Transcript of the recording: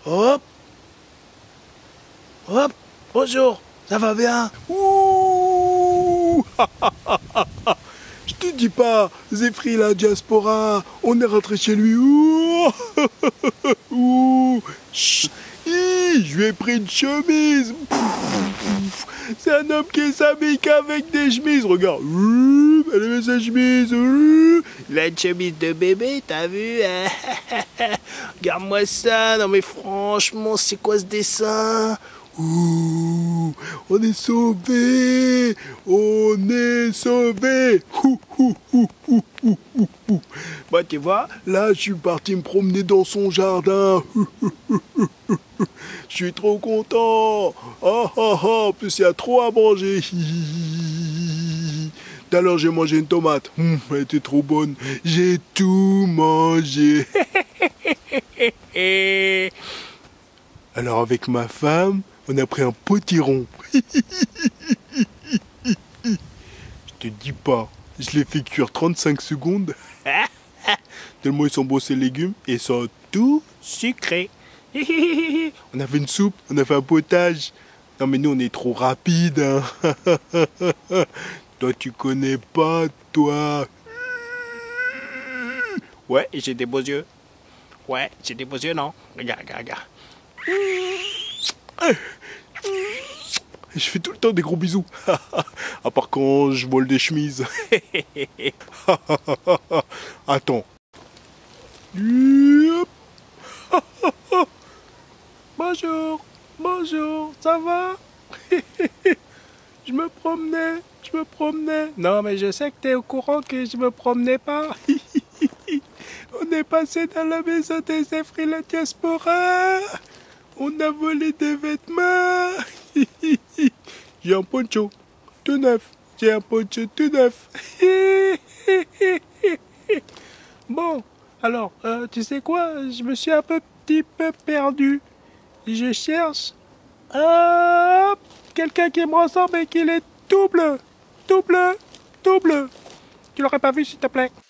Hop. Hop. Bonjour. Ça va bien? Ouh. Je te dis pas, Zéphri la diaspora, on est rentré chez lui. Ouh. Ouh. Chut. Je lui ai pris une chemise. C'est un homme qui s'habille qu'avec des chemises. Regarde. Elle avait sa chemise. Il a une chemise de bébé, t'as vu? Regarde-moi ça. Non mais franchement, c'est quoi ce dessin? Ouh, on est sauvés. On est sauvés. Bah tu vois, là je suis parti me promener dans son jardin. Je suis trop content. En plus il y a trop à manger. Tout à l'heure j'ai mangé une tomate. Elle était trop bonne. J'ai tout mangé. Alors avec ma femme, on a pris un potiron. Je te dis pas, je l'ai fait cuire 35 secondes. Tellement ils sont beaux ces légumes et ils sont tout sucrés. On a fait une soupe, on a fait un potage. Non mais nous on est trop rapide. Hein. Toi tu connais pas, toi. Ouais, j'ai des beaux yeux. Ouais, j'ai des beaux yeux, non? Regarde, regarde, regarde. Je fais tout le temps des gros bisous. À part quand je vole des chemises. Attends. Bonjour, bonjour, ça va? Je me promenais. Non, mais je sais que t'es au courant que je me promenais pas. On est passé dans la maison des Zéphri la diaspora. On a volé des vêtements. J'ai un poncho tout neuf. J'ai un poncho tout neuf. Bon, alors, tu sais quoi? Je me suis un petit peu perdu. Je cherche quelqu'un qui me ressemble et qu'il est tout bleu. Tout bleu, tout bleu. Tu l'aurais pas vu, s'il te plaît?